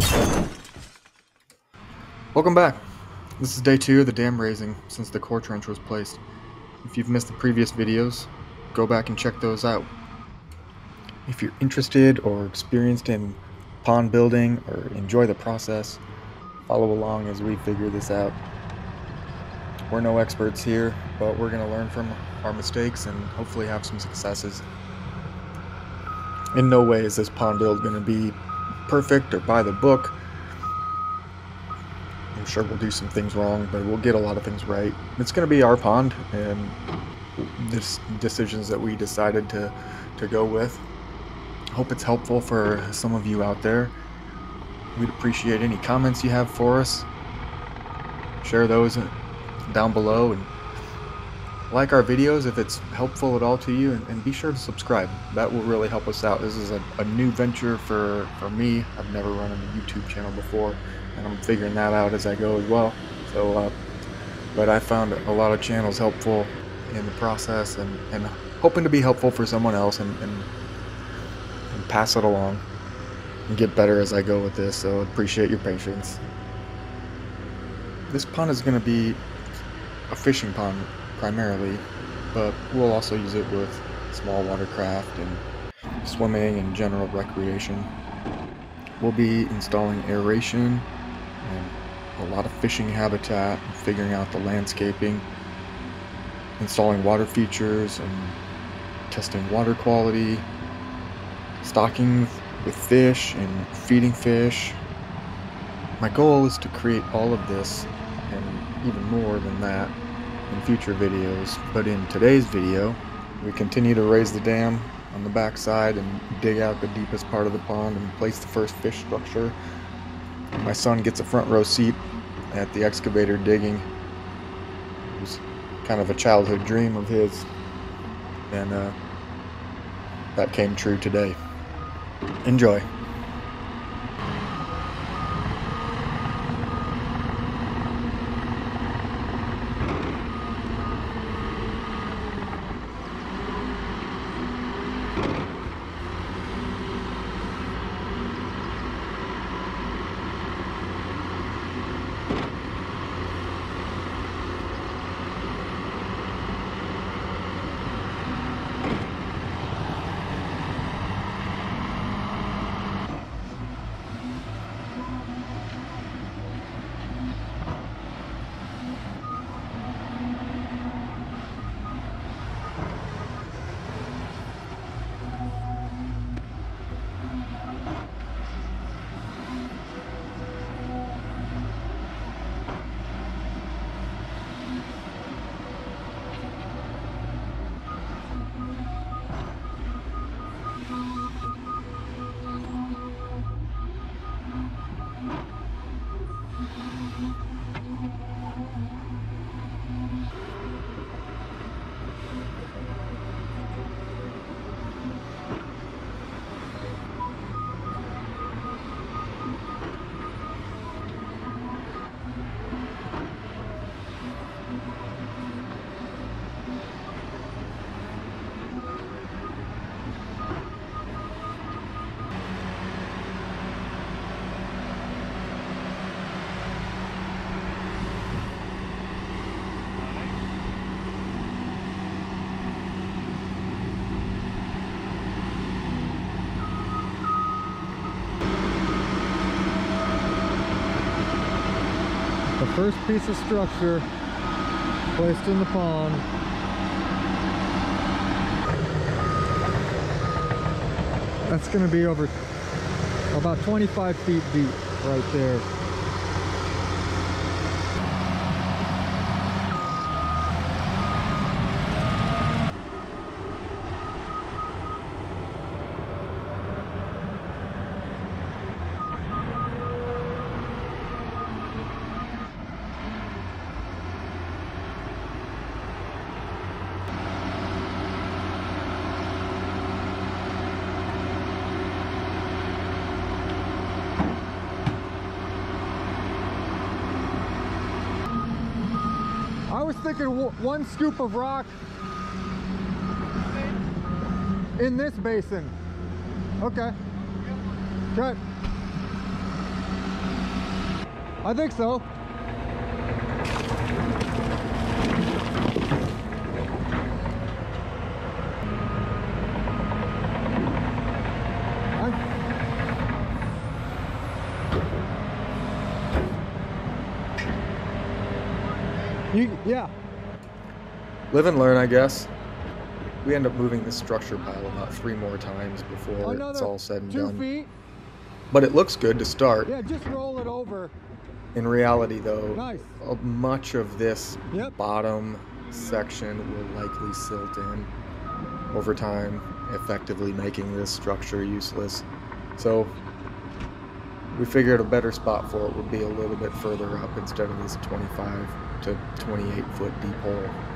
Welcome back. This is day 2 of the dam raising since the core trench was placed. If you've missed the previous videos, go back and check those out. If you're interested or experienced in pond building or enjoy the process, follow along as we figure this out. We're no experts here, but we're going to learn from our mistakes and hopefully have some successes. In no way is this pond build going to be perfect or by the book. I'm sure we'll do some things wrong, but we'll get a lot of things right. It's going to be our pond, and this decisions that we decided to go with. Hope it's helpful for some of you out there. We'd appreciate any comments you have for us. Share those down below, and like our videos if it's helpful at all to you, and be sure to subscribe. That will really help us out. This is a new venture for me. I've never run a YouTube channel before, and I'm figuring that out as I go as well. So, but I found a lot of channels helpful in the process, and hoping to be helpful for someone else and pass it along and get better as I go with this. So appreciate your patience. This pond is going to be a fishing pond primarily, but we'll also use it with small watercraft and swimming and general recreation. We'll be installing aeration and a lot of fishing habitat, figuring out the landscaping, installing water features and testing water quality, stocking with fish and feeding fish. My goal is to create all of this and even more than that in future videos, but in today's video we continue to raise the dam on the back side and dig out the deepest part of the pond and place the first fish structure. My son gets a front row seat at the excavator digging. It was kind of a childhood dream of his, and that came true today. Enjoy. The first piece of structure placed in the pond. That's going to be over about 25 feet deep right there. I was thinking one scoop of rock in this basin. Okay. Good. I think so. Yeah. Live and learn, I guess. We end up moving this structure pile about 3 more times before it's all said and 2 done. feet. But it looks good to start. Yeah, just roll it over. In reality, though, Nice. much of this bottom section will likely silt in over time, effectively making this structure useless. So we figured a better spot for it would be a little bit further up instead of this 25 to 28 foot deep hole.